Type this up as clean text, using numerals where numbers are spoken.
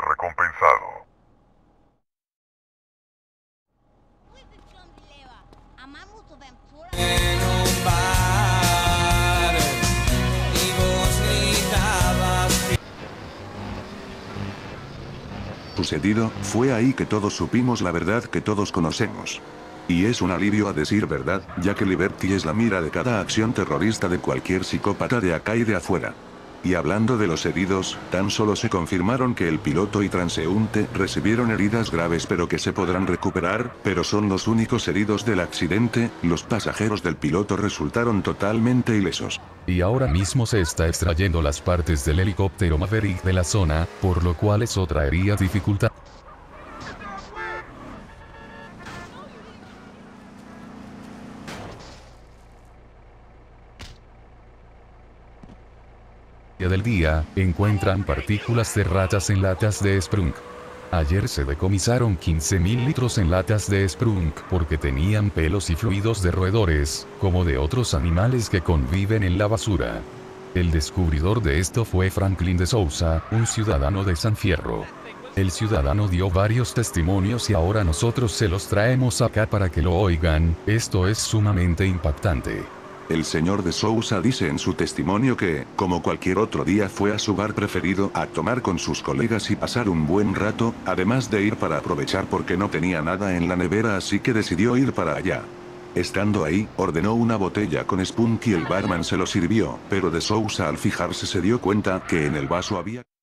recompensado. En un bar y vos gritabas. Sucedido, fue ahí que todos supimos la verdad que todos conocemos. Y es un alivio a decir verdad, ya que Liberty es la mira de cada acción terrorista de cualquier psicópata de acá y de afuera. Y hablando de los heridos, tan solo se confirmaron que el piloto y transeúnte recibieron heridas graves pero que se podrán recuperar, pero son los únicos heridos del accidente, los pasajeros del piloto resultaron totalmente ilesos. Y ahora mismo se está extrayendo las partes del helicóptero Maverick de la zona, por lo cual eso traería dificultad. Del día, encuentran partículas de ratas en latas de Sprunk. Ayer se decomisaron 15.000 litros en latas de Sprunk porque tenían pelos y fluidos de roedores, como de otros animales que conviven en la basura. El descubridor de esto fue Franklin de Sousa, un ciudadano de San Fierro. El ciudadano dio varios testimonios y ahora nosotros se los traemos acá para que lo oigan, esto es sumamente impactante. El señor de Sousa dice en su testimonio que, como cualquier otro día, fue a su bar preferido a tomar con sus colegas y pasar un buen rato, además de ir para aprovechar porque no tenía nada en la nevera, así que decidió ir para allá. Estando ahí, ordenó una botella con Spunk y el barman se lo sirvió, pero de Sousa al fijarse se dio cuenta que en el vaso había